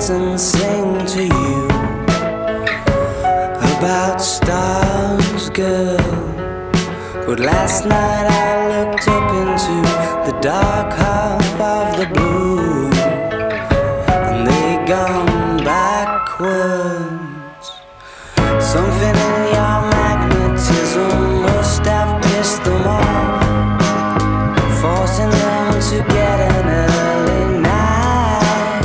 dance and sing to you about stars, girl. But last night I looked up into the dark half of the blue, and they gone backwards. Something in your magnetism must have pissed them off, forcing them to get an early night.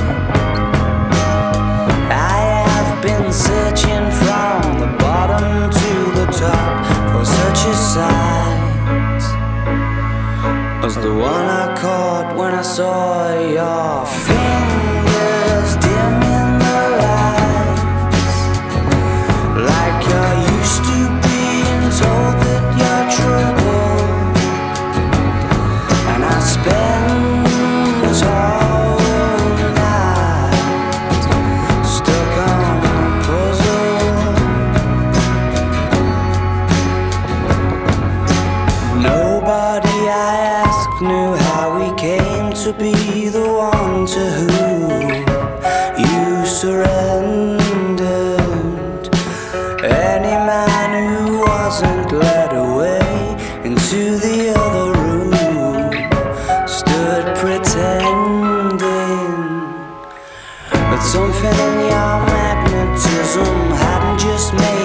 I have been searching from the bottom to the top for such a sight as the one I caught when I saw your fingers dim in the lights, like you're used to being told that you're troubled. And I spent all night stuck on a puzzle. Nobody I asked knew how we came to be the one to whom you surrendered. Any man who wasn't led away into the other room stood pretending that something in your magnetism hadn't just made